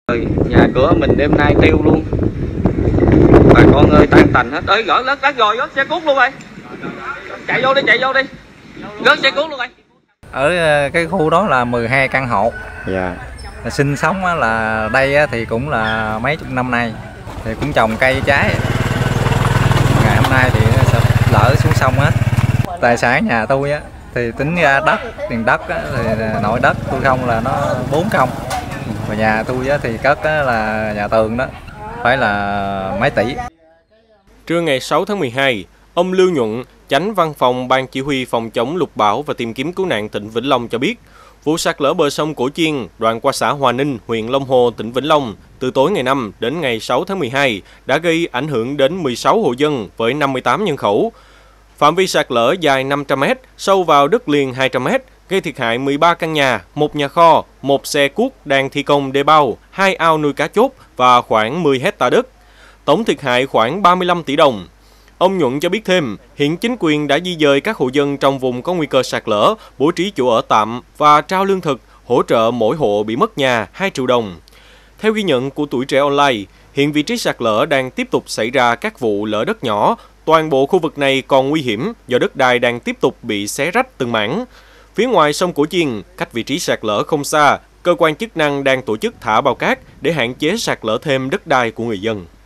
Nhà cửa mình đêm nay tiêu luôn. Bà con ơi, tan tành hết. Ơi, gỡ đất rồi, gỡ xe cuốc luôn rồi. Chạy vô đi. Gỡ xe cuốc luôn rồi. Ở cái khu đó là 12 căn hộ. Dạ. Sinh sống là đây thì cũng là mấy chục năm nay, thì cũng trồng cây trái. Ngày hôm nay thì nó sẽ lỡ xuống sông hết. Tài sản nhà tôi thì tính ra tiền đất thì nội đất tôi không là nó 4 công. Và nhà tôi thì cất là nhà tường đó phải là mấy tỷ. Trưa ngày 6 tháng 12, ông Lưu Nhuận, Chánh Văn phòng Ban Chỉ huy Phòng chống lụt bão và tìm kiếm cứu nạn tỉnh Vĩnh Long cho biết, vụ sạt lở bờ sông Cổ Chiên, đoạn qua xã Hòa Ninh, huyện Long Hồ, tỉnh Vĩnh Long, từ tối ngày 5 đến ngày 6 tháng 12 đã gây ảnh hưởng đến 16 hộ dân với 58 nhân khẩu. Phạm vi sạt lở dài 500 m, sâu vào đất liền 200 m, gây thiệt hại 13 căn nhà, 1 nhà kho, 1 xe cuốc đang thi công đê bao, 2 ao nuôi cá chốt và khoảng 10 hectare đất. Tổng thiệt hại khoảng 35 tỷ đồng. Ông Nhuận cho biết thêm, hiện chính quyền đã di dời các hộ dân trong vùng có nguy cơ sạt lở, bố trí chỗ ở tạm và trao lương thực, hỗ trợ mỗi hộ bị mất nhà 2 triệu đồng. Theo ghi nhận của Tuổi Trẻ Online, hiện vị trí sạt lở đang tiếp tục xảy ra các vụ lở đất nhỏ. Toàn bộ khu vực này còn nguy hiểm do đất đai đang tiếp tục bị xé rách từng mảng. Phía ngoài sông Cổ Chiên, cách vị trí sạt lở không xa, cơ quan chức năng đang tổ chức thả bao cát để hạn chế sạt lở thêm đất đai của người dân.